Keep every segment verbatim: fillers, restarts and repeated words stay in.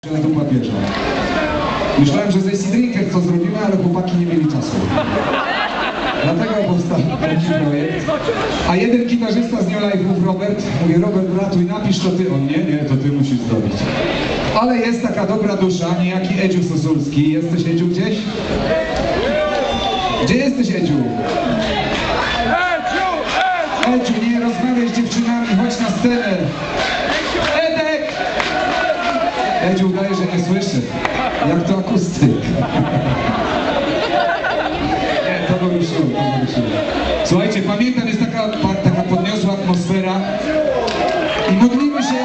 do papieża. Myślałem, że z A C Drinkers to zrobimy, ale chłopaki nie mieli czasu. Dlatego powstał taki projekt. A jeden gitarzysta z New Life'ów, Robert, mówię, Robert, ratuj, napisz to ty. On, nie, nie, to ty musisz zrobić. Ale jest taka dobra dusza, niejaki Edziu Sosulski. Jesteś, Edziu, gdzieś? Gdzie jesteś, Edziu? Edziu, nie rozmawiaj z dziewczynami, chodź na scenę. Edek! Edziu udaje, że nie słyszy. Jak to akustyk. Nie, to był już szum, to był szum. Słuchajcie, pamiętam, jest taka, taka podniosła atmosfera i modlimy się...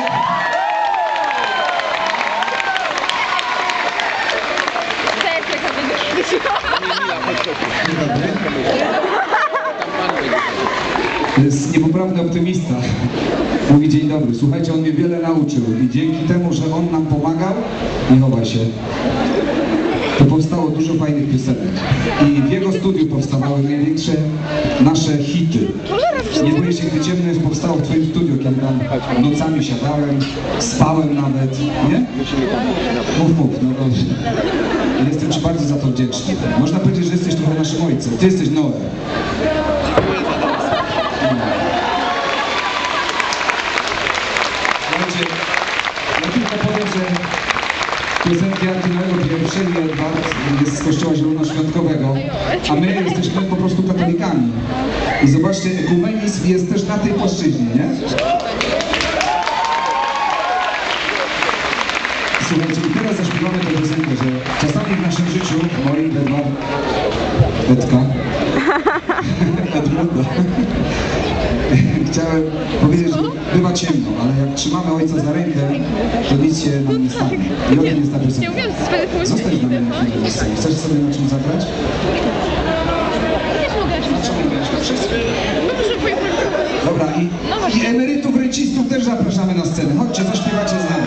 To jest niepoprawny optymista. Mówi dzień dobry. Słuchajcie, on mnie wiele nauczył i dzięki temu, że on nam pomagał, nie chowaj się, to powstało dużo fajnych piosenek. I w jego studiu powstawały największe nasze hity. Nie boję się, gdy ciemno jest powstało w twoim studiu, kiedy tam nocami siadałem, spałem nawet, nie? Mów, mów, no dobrze. Jestem ci bardzo za to wdzięczny. Można powiedzieć, że jesteś trochę naszym ojcem. Ty jesteś Noe. Słuchajcie, ja tylko powiem, że piosenki Artynoego pierwszej Edward jest z Kościoła Zielonoświątkowego, a my jesteśmy po prostu katolikami. I zobaczcie, ekumenizm jest też na tej płaszczyźnie, nie? Słuchajcie, i teraz zaśpiewamy tę piosenkę, że czasami w naszym życiu, moi Edward, Edka, Edmunda, chciałem powiedzieć, że bywa ciemno, ale jak trzymamy ojca za rękę, to nic się nam nie stanie. I o tym jest ta piosenka. Zostań z nami na chwilę. Chcesz sobie na czym zagrać? Na czym grasz? Na wszystkim? Dobra, i, i emerytów, rencistów też zapraszamy na scenę. Chodźcie, zaśpiewacie z nami.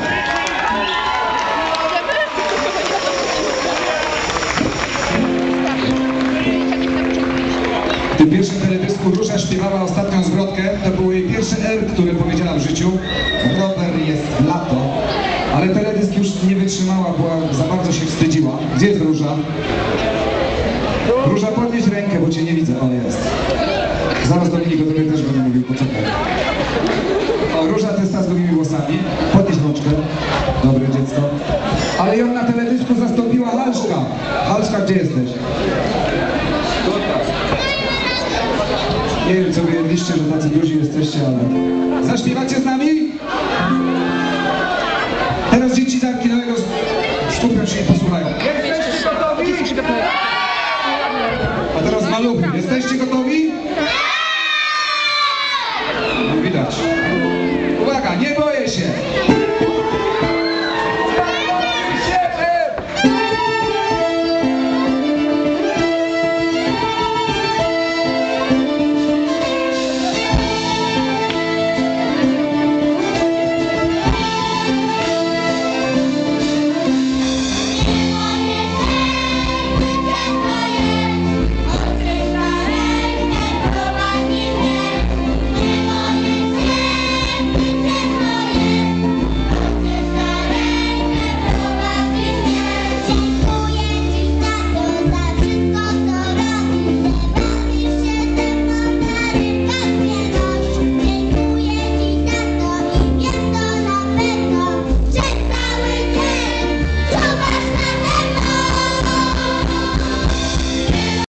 W tym pierwszym teledysku Róża śpiewała ostatnią zwrotkę. To było jej pierwsze R, które powiedziała w życiu. Robert jest lato. Ale teledysk już nie wytrzymała, była, za bardzo się wstydziła. Gdzie jest Róża? Róża, podnieś rękę, bo cię nie widzę. O, jest. Zaraz Dominik o tobie też będę mówił, poczekaj. O, Róża testa z długimi włosami. Podnieś rączkę. Dobre dziecko. Ale ją na teledysku zastąpiła Halszka. Halszka, gdzie jesteś? Nie wiem, co wyjedliście, że tacy duzi jesteście, ale... Zaśpiewacie z nami? Teraz dzieci z Artynoego skupią się i posłuchają. Jesteście gotowi? A teraz maluchy. Jesteście gotowi?